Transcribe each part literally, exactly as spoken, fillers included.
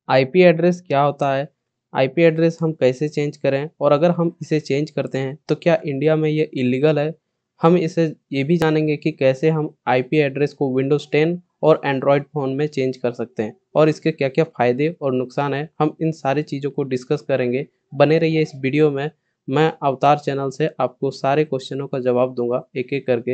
IP address क्या होता है, आईपी एड्रेस हम कैसे चेंज करें और अगर हम इसे चेंज करते हैं तो क्या इंडिया में ये इलीगल है। हम इसे ये भी जानेंगे कि कैसे हम आईपी एड्रेस को विंडोज़ टेन और एंड्रॉयड फ़ोन में चेंज कर सकते हैं और इसके क्या-क्या फ़ायदे और नुकसान हैं, हम इन सारी चीज़ों को डिस्कस करेंगे। बने रहिए इस वीडियो में, मैं अवतार चैनल से आपको सारे क्वेश्चनों का जवाब दूँगा एक-एक करके।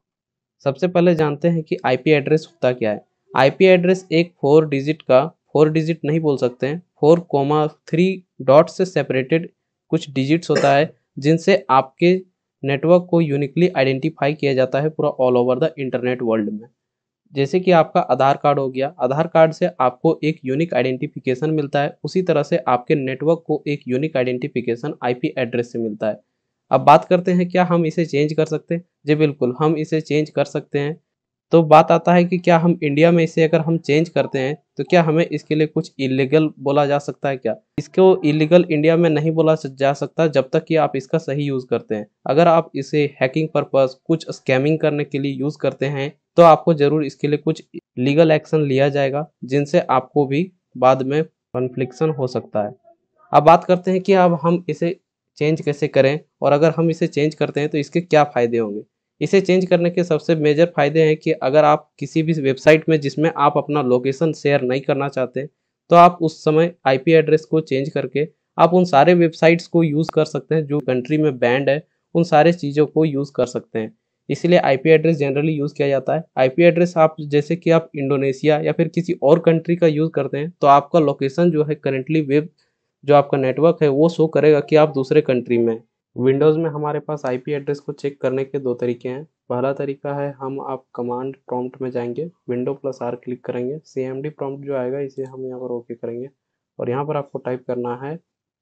सबसे पहले जानते हैं कि आईपी एड्रेस होता क्या है। आईपी एड्रेस एक फोर डिजिट का फोर डिजिट नहीं बोल सकते हैं, फोर कोमा थ्री डॉट से सेपरेटेड कुछ डिजिट्स होता है, जिनसे आपके नेटवर्क को यूनिकली आइडेंटिफाई किया जाता है पूरा all over the internet world में। जैसे कि आपका आधार कार्ड हो गया, आधार कार्ड से आपको एक यूनिक आइडेंटिफिकेशन मिलता है, उसी तरह से आपके नेटवर्क को एक यूनिक आइडेंटिफिकेशन आईपी एड्रेस से मिलता है। अब बात करते हैं क्या हम इसे चेंज कर सकते हैं? जी बिल्कुल, हम इसे चेंज कर सकते हैं। तो बात आता है कि क्या हम इंडिया में इसे अगर हम चेंज करते हैं, तो क्या हमें इसके लिए कुछ इल्लीगल बोला जा सकता है क्या? इसको इल्लीगल इंडिया में नहीं बोला स जा सकता जब तक कि आप इसका सही यूज़ करते हैं। अगर आप इसे हैकिंग पर्पज़, कुछ स्कैमिंग करने के लिए यूज़ करते हैं, तो आपको ज़रूर इसके लिए कुछ लीगल एक्शन लिया जाएगा, जिनसे आपको भी बाद में कन्फ्लिक्शन हो सकता है। अब बात करते हैं कि अब हम इसे चेंज कैसे करें और अगर हम इसे चेंज करते हैं तो इसके क्या फ़ायदे होंगे? इसे चेंज करने के सबसे मेजर फ़ायदे हैं कि अगर आप किसी भी वेबसाइट में जिसमें आप अपना लोकेशन शेयर नहीं करना चाहते, तो आप उस समय आईपी एड्रेस को चेंज करके आप उन सारे वेबसाइट्स को यूज़ कर सकते हैं जो कंट्री में बैंड है, उन सारे चीज़ों को यूज़ कर सकते हैं। इसीलिए आईपी एड्रेस जनरली यूज़ किया जाता है। आईपी एड्रेस आप जैसे कि आप इंडोनेशिया या फिर किसी और कंट्री का यूज़ करते हैं, तो आपका लोकेशन जो है करंटली वेब जो आपका नेटवर्क है वो शो करेगा कि आप दूसरे कंट्री में हैं। विंडोज़ में हमारे पास आईपी एड्रेस को चेक करने के दो तरीके हैं। पहला तरीका है हम आप कमांड प्रॉम्प्ट में जाएँगे, विंडो प्लस आर क्लिक करेंगे, सीएमडी प्रॉम्प्ट जो आएगा इसे हम यहाँ पर ओके करेंगे और यहाँ पर आपको टाइप करना है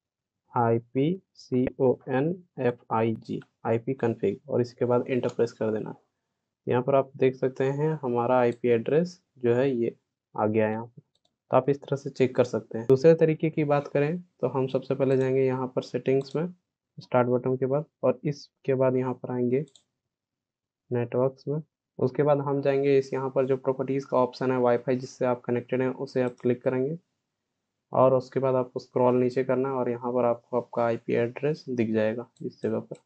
IP C O N F I G IP config और इसके बाद एंटर प्रेस कर देना है। यहाँ पर आप देख सकते हैं हमारा आईपी एड्रेस जो है ये आ गया है यहाँ पर। तो आप इस तरह से चेक कर सकते हैं। दूसरे तरीके की बात करें तो हम सबसे पहले जाएंगे यहाँ पर सेटिंग्स में, स्टार्ट बटन के बाद, और इसके बाद यहाँ पर आएंगे नेटवर्क्स में। उसके बाद हम जाएंगे इस यहाँ पर जो प्रॉपर्टीज़ का ऑप्शन है वाईफाई जिससे आप कनेक्टेड हैं उसे आप क्लिक करेंगे और उसके बाद आपको स्क्रॉल नीचे करना है और यहाँ पर आपको आपका आईपी एड्रेस दिख जाएगा इस जगह पर।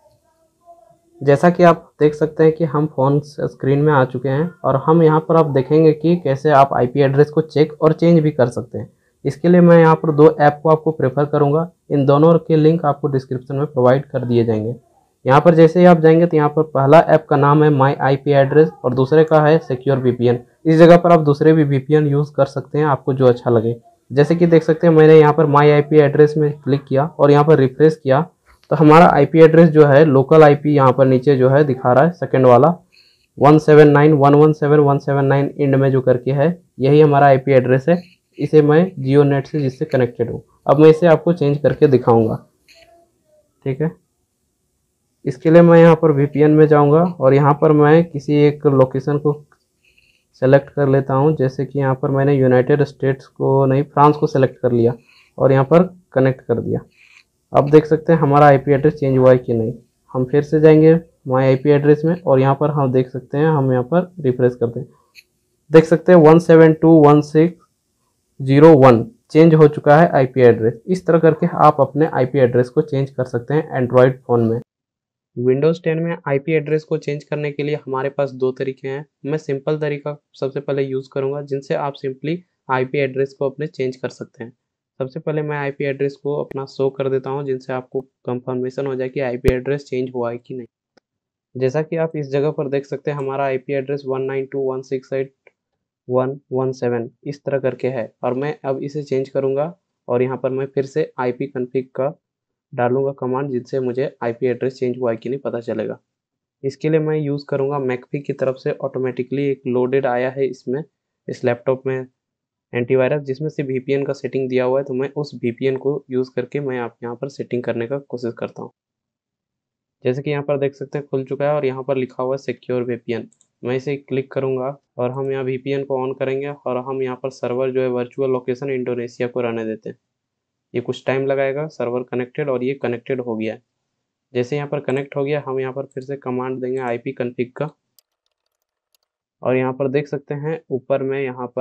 जैसा कि आप देख सकते हैं कि हम फ़ोन स्क्रीन में आ चुके हैं और हम यहाँ पर आप देखेंगे कि कैसे आप आईपी एड्रेस को चेक और चेंज भी कर सकते हैं। इसके लिए मैं यहाँ पर दो ऐप को आपको प्रेफर करूँगा। इन दोनों के लिंक आपको डिस्क्रिप्शन में प्रोवाइड कर दिए जाएंगे। यहाँ पर जैसे ही आप जाएंगे तो यहाँ पर पहला ऐप का नाम है माई आईपी एड्रेस और दूसरे का है सिक्योर वीपीएन। इस जगह पर आप दूसरे भी वीपीएन यूज़ कर सकते हैं, आपको जो अच्छा लगे। जैसे कि देख सकते हैं मैंने यहाँ पर माई आईपी एड्रेस में क्लिक किया और यहाँ पर रिफ्रेश किया तो हमारा आईपी एड्रेस जो है लोकल आईपी यहाँ पर नीचे जो है दिखा रहा है सेकंड वाला one seven nine one one seven one seven nine end में जो करके है, यही हमारा आईपी एड्रेस है। इसे मैं जियो नेट से जिससे कनेक्टेड हूँ। अब मैं इसे आपको चेंज करके दिखाऊंगा, ठीक है। इसके लिए मैं यहाँ पर वीपीएन में जाऊँगा और यहाँ पर मैं किसी एक लोकेशन को सेलेक्ट कर लेता हूँ। जैसे कि यहाँ पर मैंने यूनाइटेड स्टेट्स को नहीं, फ्रांस को सेलेक्ट कर लिया और यहाँ पर कनेक्ट कर दिया। अब देख सकते हैं हमारा आईपी एड्रेस चेंज हुआ है कि नहीं। हम फिर से जाएंगे माई आईपी एड्रेस में और यहाँ पर हम देख सकते हैं, हम यहाँ पर रिफ्रेश करते हैं, देख सकते हैं one seven two one six zero one change हो चुका है आईपी एड्रेस। इस तरह करके आप अपने आईपी एड्रेस को चेंज कर सकते हैं एंड्रॉयड फ़ोन में। विंडोज़ टेन में आईपी एड्रेस को चेंज करने के लिए हमारे पास दो तरीके हैं। मैं सिंपल तरीका सबसे पहले यूज़ करूँगा जिनसे आप सिंपली आईपी एड्रेस को अपने चेंज कर सकते हैं। सबसे पहले मैं आईपी एड्रेस को अपना शो कर देता हूँ जिनसे आपको कंफर्मेशन हो जाए कि आईपी एड्रेस चेंज हुआ है कि नहीं। जैसा कि आप इस जगह पर देख सकते हैं हमारा IP address one nine two one six eight one one seven इस तरह करके है और मैं अब इसे चेंज करूँगा और यहाँ पर मैं फिर से आईपी कॉन्फ़िग का डालूँगा कमांड जिससे मुझे आईपी एड्रेस चेंज हुआ है कि नहीं पता चलेगा। इसके लिए मैं यूज़ करूँगा मैकफी की तरफ से ऑटोमेटिकली एक लोडेड आया है इसमें, इस लैपटॉप में एंटीवायरस जिसमें से वीपीएन का सेटिंग दिया हुआ है, तो मैं उस वीपीएन को यूज़ करके मैं आप यहाँ पर सेटिंग करने का कोशिश करता हूँ। जैसे कि यहाँ पर देख सकते हैं खुल चुका है और यहाँ पर लिखा हुआ है सिक्योर वीपीएन। मैं इसे क्लिक करूँगा और हम यहाँ वीपीएन को ऑन करेंगे और हम यहाँ पर सर्वर जो है वर्चुअल लोकेशन इंडोनेशिया को रहने देते हैं। ये कुछ टाइम लगाएगा, सर्वर कनेक्टेड, और ये कनेक्टेड हो गया है। जैसे यहाँ पर कनेक्ट हो गया हम यहाँ पर फिर से कमांड देंगे आईपी कॉन्फ़िग का और यहाँ पर देख सकते हैं ऊपर में यहाँ पर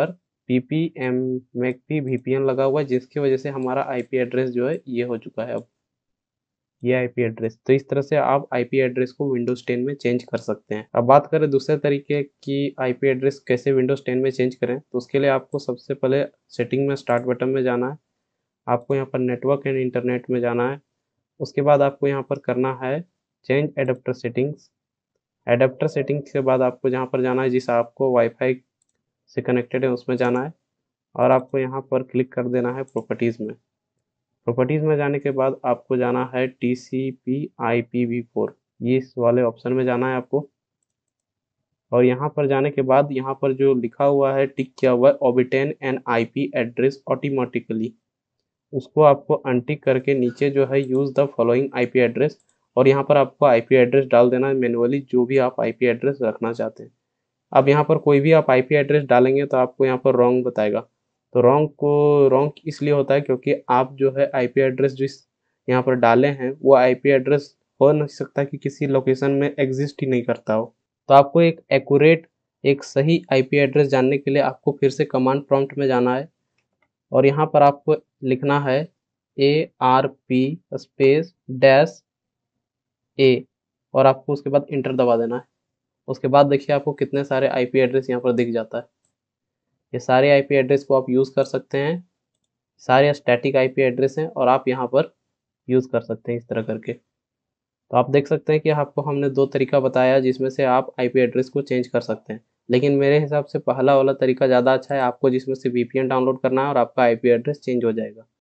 पीपीएम में भी वीपीएन लगा हुआ है, जिसकी वजह से हमारा आईपी एड्रेस जो है ये हो चुका है अब ये आईपी एड्रेस। तो इस तरह से आप आईपी एड्रेस को विंडोज टेन में चेंज कर सकते हैं। अब बात करें दूसरे तरीके की आईपी एड्रेस कैसे विंडोज टेन में चेंज करें, तो उसके लिए आपको सबसे पहले सेटिंग में स्टार्ट बटन में जाना है। आपको यहाँ पर नेटवर्क एंड इंटरनेट में जाना है। उसके बाद आपको यहाँ पर करना है change adapter settings. Adapter settings के बाद आपको जहाँ पर जाना है जिस आपको वाईफाई से कनेक्टेड है उसमें जाना है और आपको यहाँ पर क्लिक कर देना है प्रॉपर्टीज़ में। प्रॉपर्टीज़ में जाने के बाद आपको जाना है T C P I P V four, ये इस वाले ऑप्शन में जाना है आपको। और यहाँ पर जाने के बाद यहाँ पर जो लिखा हुआ है टिक किया हुआ है obtain an I P address automatically, उसको आपको अनटिक करके नीचे जो है use the following IP address, और यहाँ पर आपको आईपी एड्रेस डाल देना है मैन्युअली जो भी आप आईपी एड्रेस रखना चाहते हैं। अब यहाँ पर कोई भी आप आईपी एड्रेस डालेंगे तो आपको यहाँ पर रॉन्ग बताएगा। तो रॉन्ग को रॉन्ग इसलिए होता है क्योंकि आप जो है आईपी एड्रेस जिस यहाँ पर डाले हैं वो आईपी एड्रेस हो नहीं सकता कि किसी लोकेशन में एग्जिस्ट ही नहीं करता हो। तो आपको एक एक्यूरेट एक सही आईपी एड्रेस जानने के लिए आपको फिर से कमांड प्रॉम्प्ट में जाना है और यहाँ पर आपको लिखना है A R P space dash A और आपको उसके बाद इंटर दबा देना है। उसके बाद देखिए आपको कितने सारे आईपी एड्रेस यहाँ पर दिख जाता है। ये सारे आईपी एड्रेस को आप यूज़ कर सकते हैं, सारे स्टैटिक आईपी एड्रेस हैं और आप यहाँ पर यूज़ कर सकते हैं इस तरह करके। तो आप देख सकते हैं कि आपको हमने दो तरीका बताया जिसमें से आप आईपी एड्रेस को चेंज कर सकते हैं, लेकिन मेरे हिसाब से पहला वाला तरीका ज़्यादा अच्छा है, आपको जिसमें से वीपीएन डाउनलोड करना है और आपका आईपी एड्रेस चेंज हो जाएगा।